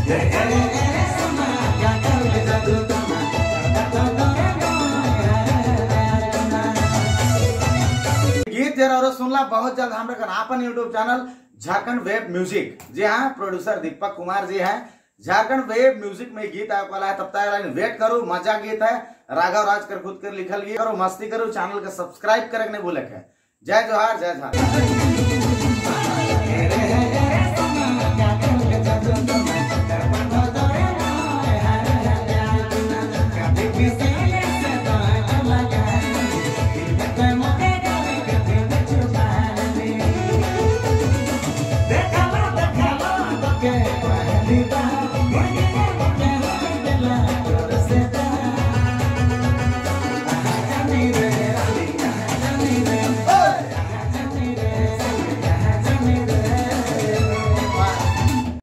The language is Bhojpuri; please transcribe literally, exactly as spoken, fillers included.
गीत जरा सुनला बहुत जल्द हम अपन YouTube channel Jharkhand web music. जी हाँ, प्रोड्यूसर दीपक कुमार जी हैं। झारखंड वेब म्यूजिक में गीत आने वाला है, तब तक वेट करो। मजा गीत है, राघव राज कर खुद कर लिखल गीत करो, मस्ती करो। चैनल का सब्सक्राइब करे नहीं भूले। जय जोहार, जय झारखंड।